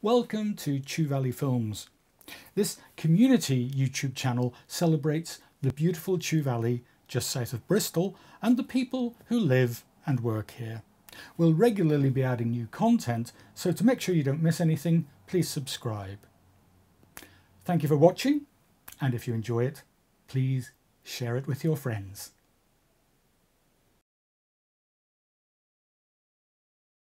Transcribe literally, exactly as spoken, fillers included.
Welcome to Chew Valley Films. This community YouTube channel celebrates the beautiful Chew Valley just south of Bristol and the people who live and work here. We'll regularly be adding new content, so to make sure you don't miss anything, please subscribe. Thank you for watching, and if you enjoy it, please share it with your friends.